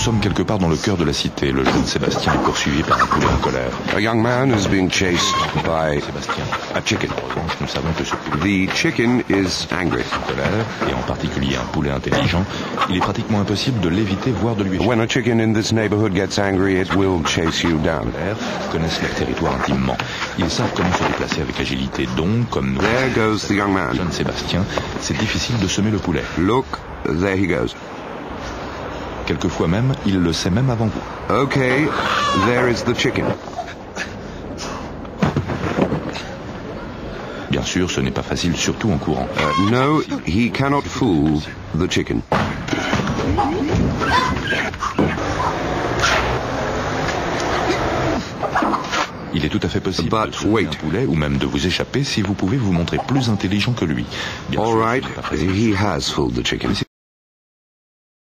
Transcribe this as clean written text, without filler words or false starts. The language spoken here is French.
sommes quelque part dans le cœur de la cité. Le jeune Sébastien est poursuivi par un poulet en colère. A young man is being chased by Sébastien, a chicken. en revanche, nous savons que ce poulet The chicken is angry. en colère, et en particulier un poulet intelligent, il est pratiquement impossible de l'éviter, voire de lui échapper. When a chicken in this neighborhood gets angry, it will chase you down. Connaissent leur territoire intimement. Ils savent comment se déplacer avec agilité, donc, comme nous, There goes the young man. jeune Sébastien, c'est difficile de semer le poulet. Look, there he goes. Quelquefois même, il le sait même avant vous. Okay, there is the chicken. Bien sûr, ce n'est pas facile, surtout en courant. No, he cannot fool the chicken. Il est tout à fait possible But de semer wait. un poulet ou même de vous échapper si vous pouvez vous montrer plus intelligent que lui. Bien All sûr, right, ce n'est pas facile. he has fooled the chicken.